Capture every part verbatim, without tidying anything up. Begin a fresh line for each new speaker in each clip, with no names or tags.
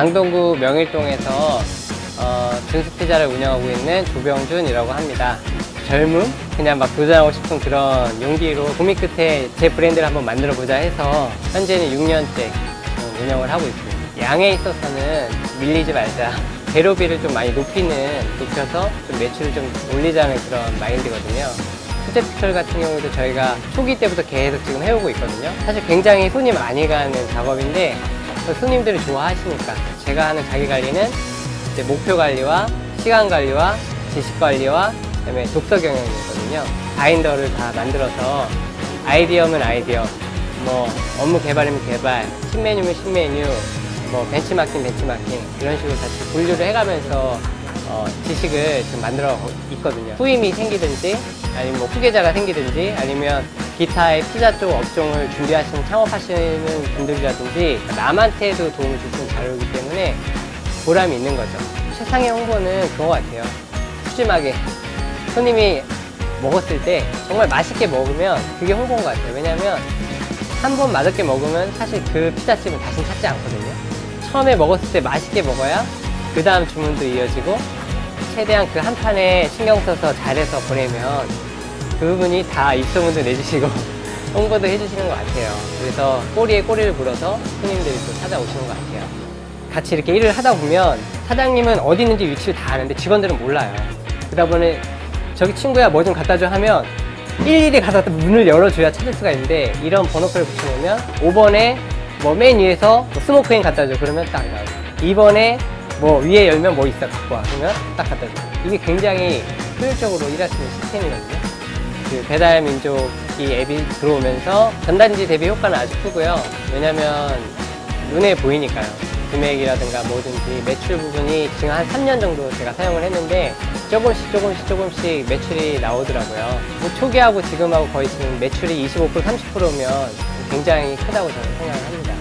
강동구 명일동에서 어, 준수피자를 운영하고 있는 조병준이라고 합니다. 젊음? 그냥 막 도전하고 싶은 그런 용기로 고민 끝에 제 브랜드를 한번 만들어 보자 해서 현재는 육 년째 운영을 하고 있습니다. 양에 있어서는 밀리지 말자. 재료비를 좀 많이 높이는, 높여서 좀 매출을 좀 올리자는 그런 마인드거든요. 수제 피클 같은 경우도 저희가 초기 때부터 계속 지금 해오고 있거든요. 사실 굉장히 손이 많이 가는 작업인데 손님들이 좋아하시니까 제가 하는 자기 관리는 이제 목표 관리와 시간 관리와 지식 관리와 그다음에 독서 경영이거든요. 바인더를 다 만들어서 아이디어면 아이디어, 뭐 업무 개발이면 개발, 신메뉴면 신메뉴, 뭐 벤치마킹 벤치마킹 이런 식으로 다시 분류를 해가면서 어, 지식을 지금 만들어 있거든요. 후임이 생기든지 아니면 뭐 후계자가 생기든지 아니면 기타의 피자 쪽 업종을 준비하시는 창업하시는 분들이라든지 남한테도 도움을 줄 수 있는 자료이기 때문에 보람이 있는 거죠. 최상의 홍보는 그런 것 같아요. 푸짐하게 손님이 먹었을 때 정말 맛있게 먹으면 그게 홍보인 것 같아요. 왜냐면 한 번 맛있게 먹으면 사실 그 피자집은 다시 찾지 않거든요. 처음에 먹었을 때 맛있게 먹어야 그 다음 주문도 이어지고 최대한 그 한 판에 신경 써서 잘해서 보내면 그 부분이 다 입소문도 내주시고 홍보도 해주시는 것 같아요. 그래서 꼬리에 꼬리를 물어서 손님들이 또 찾아오시는 것 같아요. 같이 이렇게 일을 하다 보면 사장님은 어디 있는지 위치를 다 아는데 직원들은 몰라요. 그러다 보니 저기 친구야 뭐 좀 갖다 줘 하면 일일이 가서 문을 열어줘야 찾을 수가 있는데 이런 번호표를 붙여놓으면 오 번에 뭐 맨 위에서 뭐 스모크인 갖다 줘 그러면 딱 나오고 이 번에 뭐 위에 열면 뭐 있어 갖고 와 그러면 딱 갖다 줘. 이게 굉장히 효율적으로 일할 수 있는 시스템이거든요. 그 배달민족이 앱이 들어오면서 전단지 대비 효과는 아주 크고요. 왜냐면 눈에 보이니까요. 금액이라든가 뭐든지 매출 부분이 지금 한 삼 년 정도 제가 사용을 했는데 조금씩 조금씩 조금씩 매출이 나오더라고요. 뭐 초기하고 지금하고 거의 지금 매출이 이십오 퍼센트 삼십 퍼센트면 굉장히 크다고 저는 생각을 합니다.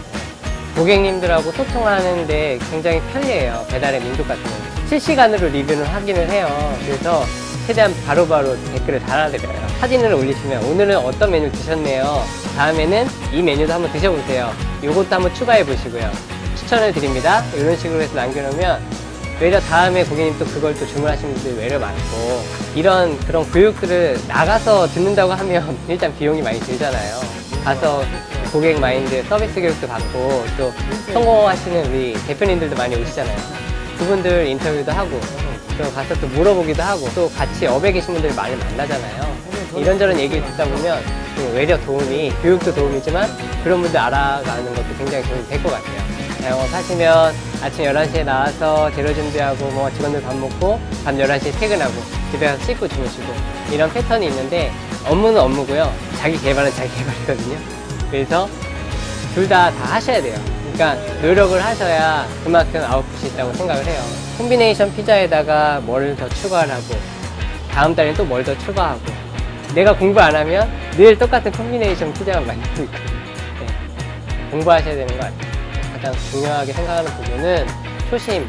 고객님들하고 소통하는데 굉장히 편리해요. 배달의 민족 같은 경우 실시간으로 리뷰는 확인을 해요. 그래서 최대한 바로바로 바로 댓글을 달아드려요. 사진을 올리시면 오늘은 어떤 메뉴 드셨네요. 다음에는 이 메뉴도 한번 드셔보세요. 요것도 한번 추가해 보시고요. 추천을 드립니다. 이런 식으로 해서 남겨놓으면 외려 다음에 고객님 또 그걸 또 주문하시는 분들이 외려 많고 이런 그런 교육들을 나가서 듣는다고 하면 일단 비용이 많이 들잖아요. 가서 고객 마인드 서비스 교육도 받고 또 성공하시는 우리 대표님들도 많이 오시잖아요. 그분들 인터뷰도 하고 또 가서 또 물어보기도 하고 또 같이 업에 계신 분들 많이 만나잖아요. 이런저런 얘기를 듣다 보면 외려 도움이 교육도 도움이지만 그런 분들 알아가는 것도 굉장히 도움이 될 것 같아요. 영업하시면 아침 열한 시에 나와서 재료 준비하고 뭐 직원들 밥 먹고 밤 열한 시에 퇴근하고 집에 가서 씻고 주무시고 이런 패턴이 있는데 업무는 업무고요. 자기 개발은 자기 개발이거든요. 그래서 둘 다 다 하셔야 돼요. 그러니까 노력을 하셔야 그만큼 아웃풋이 있다고 생각을 해요. 콤비네이션 피자에다가 뭘 더 추가를 하고 다음 달엔 또 뭘 더 추가하고 내가 공부 안 하면 늘 똑같은 콤비네이션 피자만 만들고 있고 네. 공부하셔야 되는 것 같아요. 가장 중요하게 생각하는 부분은 초심,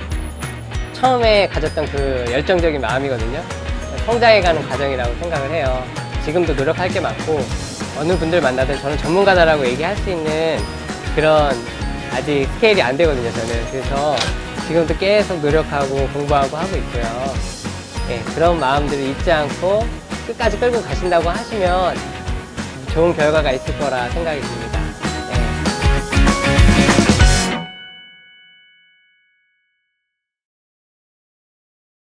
처음에 가졌던 그 열정적인 마음이거든요. 성장해가는 과정이라고 생각을 해요. 지금도 노력할 게 많고 어느 분들 만나든 저는 전문가다라고 얘기할 수 있는 그런 아직 스케일이 안 되거든요, 저는. 그래서 지금도 계속 노력하고 공부하고 하고 있고요. 네, 그런 마음들을 잊지 않고 끝까지 끌고 가신다고 하시면 좋은 결과가 있을 거라 생각이 듭니다.